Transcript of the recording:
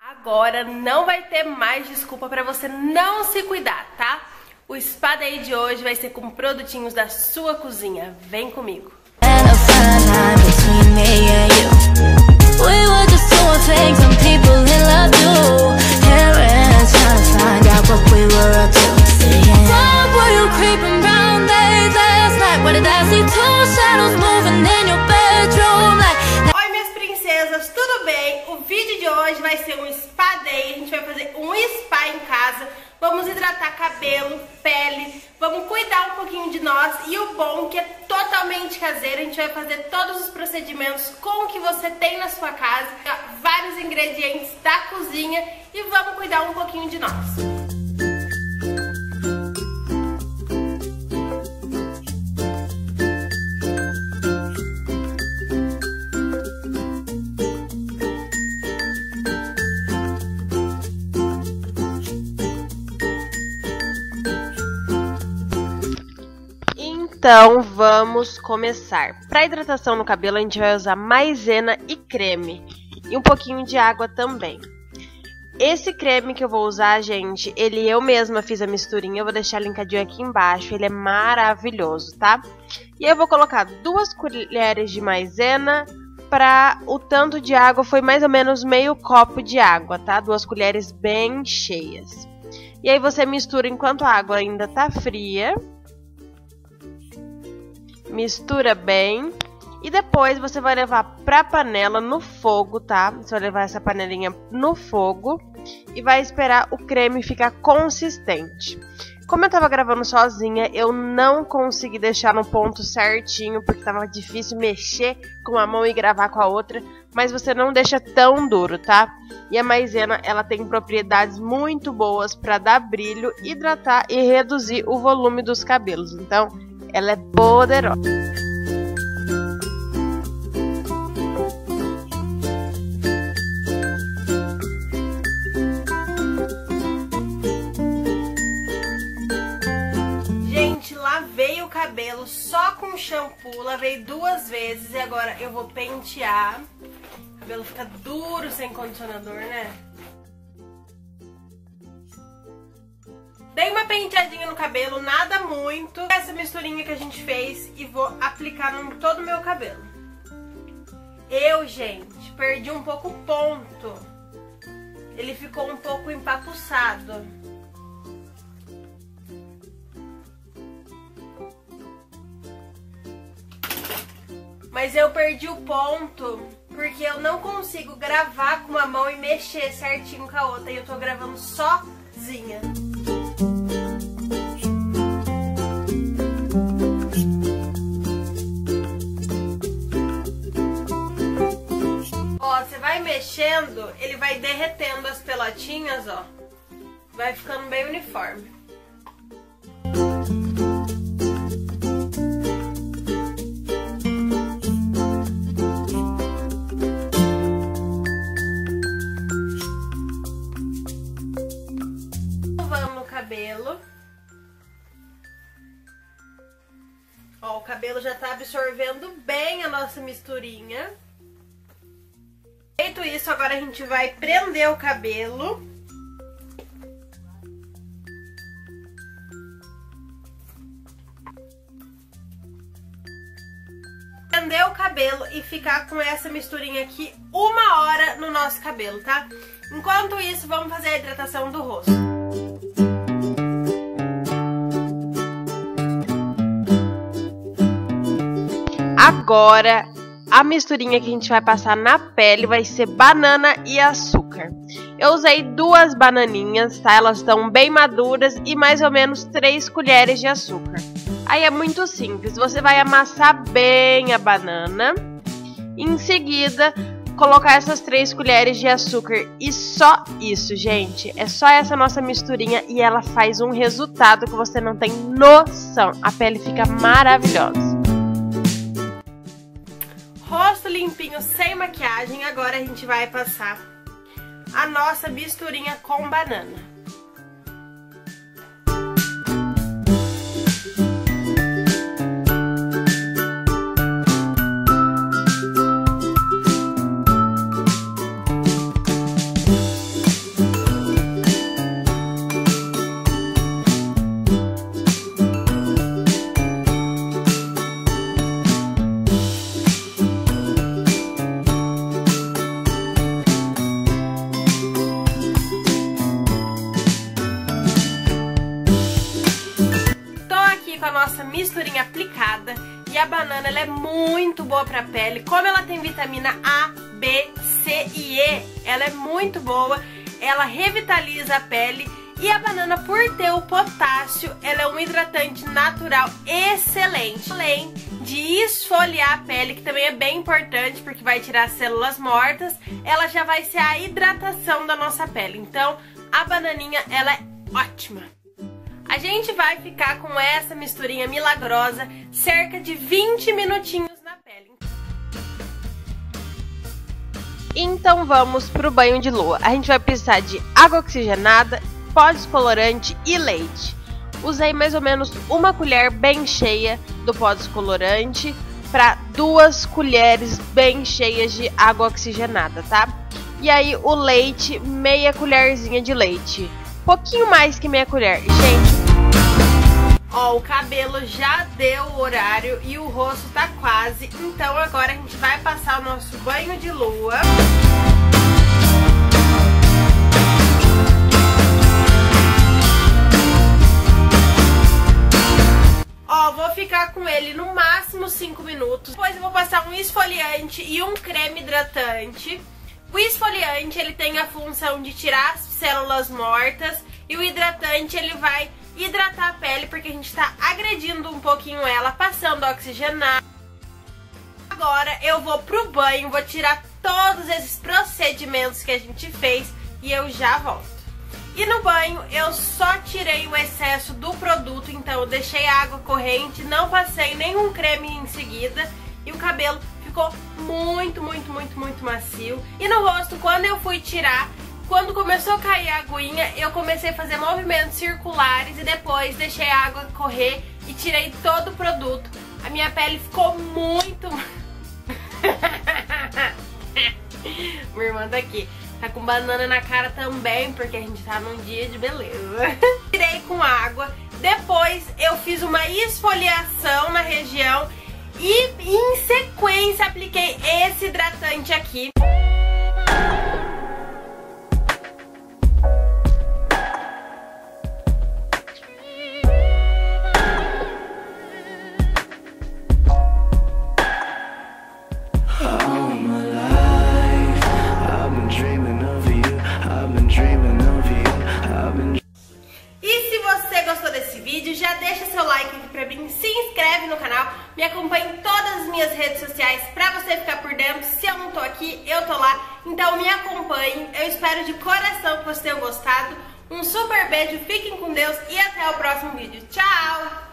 Agora não vai ter mais desculpa pra você não se cuidar, tá? O Spa Day de hoje vai ser com produtinhos da sua cozinha. Vem comigo! Oi, minhas princesas, tudo bem? O vídeo de hoje vai ser um Spa Day. A gente vai fazer um spa em casa. Vamos hidratar cabelo, pele, vamos cuidar um pouquinho de nós. E o bom é que é totalmente caseiro. A gente vai fazer todos os procedimentos com o que você tem na sua casa, vários ingredientes da cozinha, e vamos cuidar um pouquinho de nós. Então vamos começar. Para hidratação no cabelo a gente vai usar maisena e creme e um pouquinho de água também. Esse creme que eu vou usar, gente, eu mesma fiz a misturinha, eu vou deixar linkadinho aqui embaixo, ele é maravilhoso, tá? E eu vou colocar 2 colheres de maisena, para o tanto de água foi mais ou menos meio copo de água, tá? 2 colheres bem cheias. E aí você mistura enquanto a água ainda tá fria. Mistura bem e depois você vai levar pra panela no fogo, tá? Você vai levar essa panelinha no fogo e vai esperar o creme ficar consistente. Como eu tava gravando sozinha, eu não consegui deixar no ponto certinho porque tava difícil mexer com uma mão e gravar com a outra, mas você não deixa tão duro, tá? E a maisena, ela tem propriedades muito boas para dar brilho, hidratar e reduzir o volume dos cabelos. Então, ela é poderosa. Gente, lavei o cabelo só com shampoo, lavei 2 vezes e agora eu vou pentear. O cabelo fica duro sem condicionador, né? Dei uma penteadinha no cabelo, nada muito. Essa misturinha que a gente fez e vou aplicar em todo o meu cabelo. Gente, perdi um pouco o ponto. Ele ficou um pouco empapuçado. Mas eu perdi o ponto porque eu não consigo gravar com uma mão e mexer certinho com a outra. E eu tô gravando sozinha. Mexendo, ele vai derretendo as pelotinhas, ó. Vai ficando bem uniforme. Vamos no cabelo. Ó, o cabelo já tá absorvendo bem a nossa misturinha. Feito isso, agora a gente vai prender o cabelo. Prender o cabelo e ficar com essa misturinha aqui 1 hora no nosso cabelo, tá? Enquanto isso, vamos fazer a hidratação do rosto. Agora, a misturinha que a gente vai passar na pele vai ser banana e açúcar. Eu usei 2 bananinhas, tá? Elas estão bem maduras e mais ou menos 3 colheres de açúcar. Aí é muito simples, você vai amassar bem a banana. Em seguida, colocar essas 3 colheres de açúcar e só isso, gente. É só essa nossa misturinha e ela faz um resultado que você não tem noção. A pele fica maravilhosa. Rosto limpinho, sem maquiagem, agora a gente vai passar a nossa misturinha com banana. nossa misturinha aplicada. E a banana, ela é muito boa pra pele. Como ela tem vitamina A, B, C e E, ela é muito boa. Ela revitaliza a pele. E a banana, por ter o potássio, ela é um hidratante natural excelente. Além de esfoliar a pele, que também é bem importante, porque vai tirar as células mortas, ela já vai ser a hidratação da nossa pele. Então, a bananinha, ela é ótima. A gente vai ficar com essa misturinha milagrosa cerca de 20 minutinhos na pele. Então vamos pro banho de lua. A gente vai precisar de água oxigenada, pó descolorante e leite. Usei mais ou menos uma colher bem cheia do pó descolorante para 2 colheres bem cheias de água oxigenada, tá? E aí o leite, meia colherzinha de leite. Pouquinho mais que meia colher. Gente, ó, o cabelo já deu o horário e o rosto tá quase. Então agora a gente vai passar o nosso banho de lua. Ó, vou ficar com ele no máximo 5 minutos. Depois eu vou passar um esfoliante e um creme hidratante. O esfoliante, ele tem a função de tirar as células mortas. E o hidratante, ele vai hidratar a pele, porque a gente tá agredindo um pouquinho ela, passando oxigenado. Agora eu vou pro banho, vou tirar todos esses procedimentos que a gente fez e eu já volto. E no banho eu só tirei o excesso do produto, então eu deixei a água corrente, não passei nenhum creme em seguida e o cabelo ficou muito macio. E no rosto, quando eu fui tirar, quando começou a cair a aguinha, eu comecei a fazer movimentos circulares e depois deixei a água correr e tirei todo o produto. A minha pele ficou muito... Minha irmã tá aqui. Tá com banana na cara também, porque a gente tá num dia de beleza. Tirei com água, depois eu fiz uma esfoliação na região e em sequência apliquei esse hidratante aqui. Já deixa seu like aqui pra mim, se inscreve no canal, me acompanhe em todas as minhas redes sociais pra você ficar por dentro. Se eu não tô aqui, eu tô lá, então me acompanhe. Eu espero de coração que vocês tenham gostado. Um super beijo, fiquem com Deus e até o próximo vídeo. Tchau!